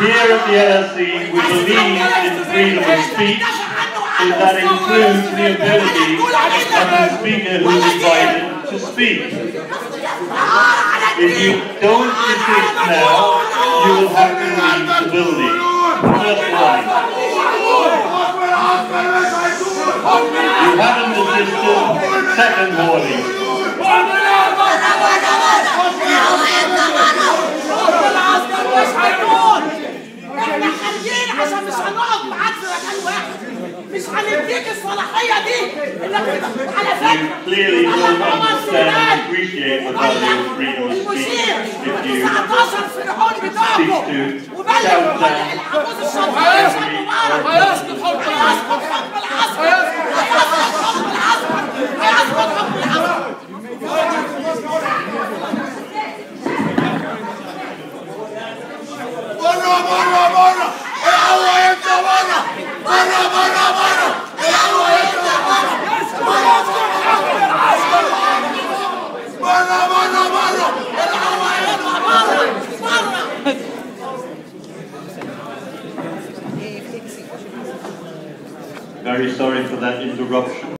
Here at the LSE, we believe in freedom of speech, and that includes the ability of the speaker who is invited to speak. If you don't desist now, you will have to leave the building. Just one. You haven't desisted. Second warning. عشان مش هنقعد معاك في مكان واحد، مش هنديك الصلاحيه دي انك على فكره clearly don't understand and appreciate the value of freedom of speech if you seek to shout down Very sorry for that interruption.